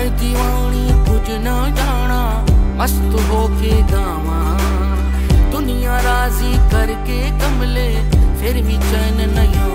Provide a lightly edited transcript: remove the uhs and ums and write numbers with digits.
मैं दीवानी कुछ न जाना, मस्त होके गावा। दुनिया राजी करके कमले, फिर भी चैन नहीं